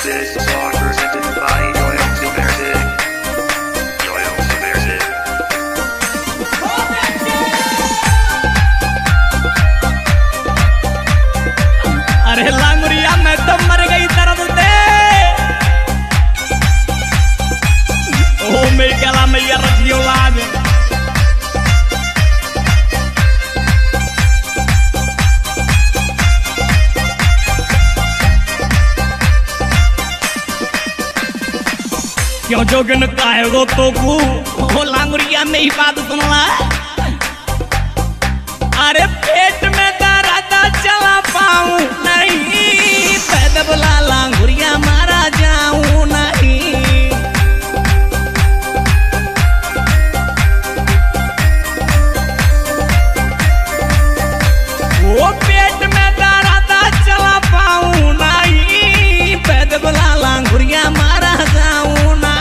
This song presented by Yoyos American. Yoyos American. अरे लांगुरिया मैं तो मर गई दर्द से। ओ मेरी गला मैया रखियो आज। क्यों जोगन काहे गो तो को ओ लांगुरिया मेरी बात सुनला। अरे पेट में दर्द चला पाऊं नहीं, पैद बुला लांगुरिया मारा जाऊं नहीं। वो पेट में दर्द चला पाऊं नहीं, पैद बुला लांगुरिया मारा जाऊं नहीं।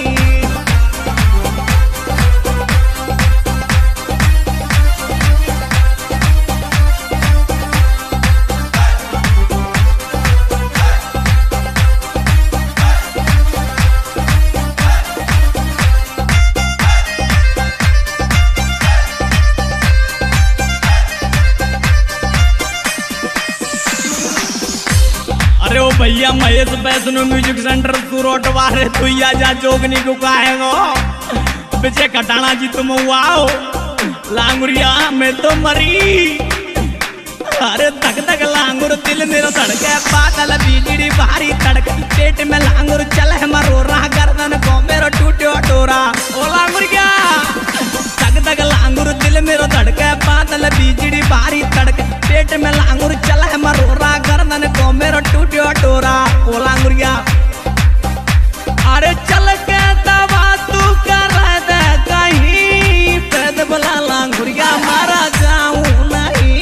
अरे ओ भैया महेश वैष्णो म्यूजिक सेंटर सूरत वाले तू जा जोगनी को कहेगो पीछे कटाना जी तुम आओ लांगुरिया में तो मरी। अरे धक धक लांगुर दिल मेरा धड़के बादल बिजली भारी तड़क पेट में लांगुर चल है मरो रहा गर्दन को मेरा टूटो टोरा। ओ लांगुरिया धक धक लांगुर दिल मेरा धड़के बादल बिजली भारी तड़क पेट में लांगुर चल है मरो रहा गर्दन को मेरा टूटो टोरा। ओ लांगुरिया अरे चल के दवा तू कर दे कहीं, पैद बुला लांगुरिया मारा जाऊं नहीं।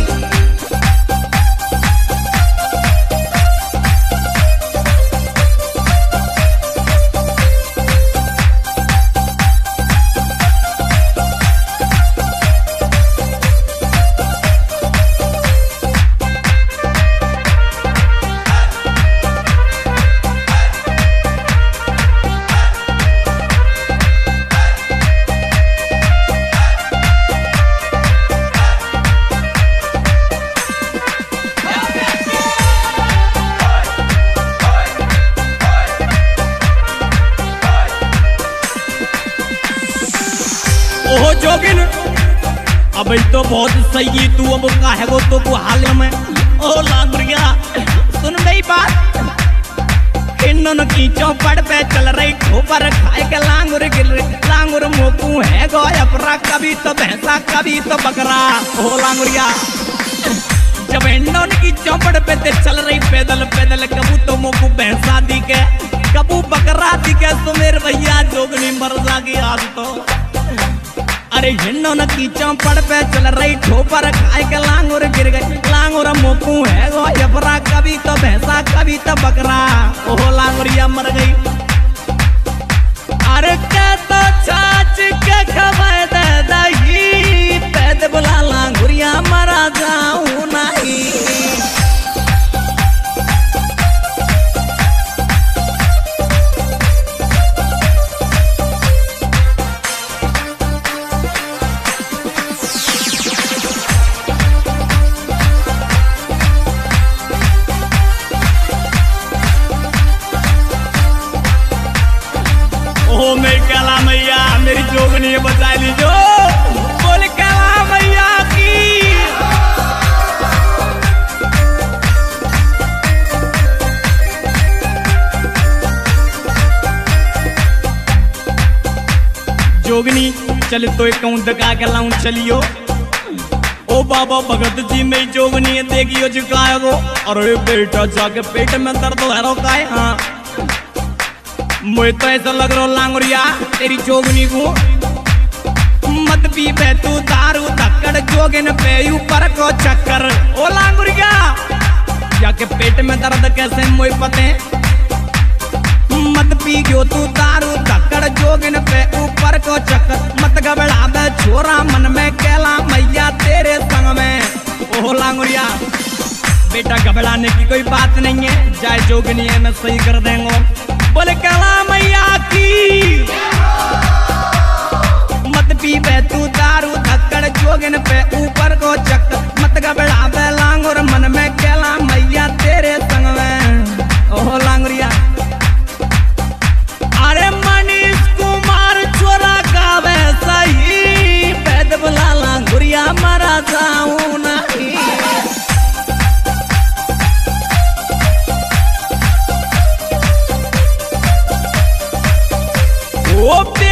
ओहो जोगिन अब तो बहुत सही तू अब काहे गो तो को हाल में। ओ लांगुरिया सुन मेरी बात, इन्होंने की चौपड़ पे चल रही खोपर खाए के लांगुर गिर लांगुर मोकू है गो अपरा कभी तो भैंसा कभी तो बकरा। ओ लांगुरिया जब इन्होंने की चौपड़ पे ते चल रही पैदल पैदल कबू तो मोकू भैंसा दी के कबू बकरा दी के तो मेरे भैया जोगनी मर जागी आज तो। अरे हिन्नो न की चौपड़ पे चल रही ठोपर खाए के लांगुर गिर गई लांगुर मोकू है गो यपरा कभी तो भैंसा कभी तो बकरा। ओहो लांगुरिया मर गई। अरे क्या तो चाच के खबर दे दही, पैद बुला लांगुरिया मरा जाऊं नहीं। ओ मेरी कैला मैया मेरी जोगनी बचा लीजो, बोल कैला मैया की। जोगनी चल तो एक दका के लाऊं चलियो। ओ बाबा भगत जी मेरी जोगनी देखियो झुकाएगो। अरे बेटा जाके पेट में दर्द है रो काय। हाँ मुझे तो ऐसा लग रहा लांगुरिया तेरी जोगनी को मत पी बे तू दारू धक्कड़ जोगिन पे ऊपर को चक्कर। ओ लांगुरिया जाके पेट में दर्द कैसे मुझे पते मत पी गयो तू दारू धक्कड़ जोगिन पे ऊपर को चक्कर। मत घबरा दे छोरा मन में कैला मैया तेरे संग में। ओ लांगुरिया बेटा घबराने की कोई बात नहीं है, जाए जोगनी है मैं सही कर देंगे। बोले कला मैया की मत पी बे तू दारू धक्कड़ जोगिन पे ऊपर को चक मत घबरा बे लांगुर मन में केला मैया तेरे संग में। ओहो लांगुरिया अरे मनीष कुमार छोरा गावे सही पैद बुला लांगुरिया मरा जाऊं नहीं। ओ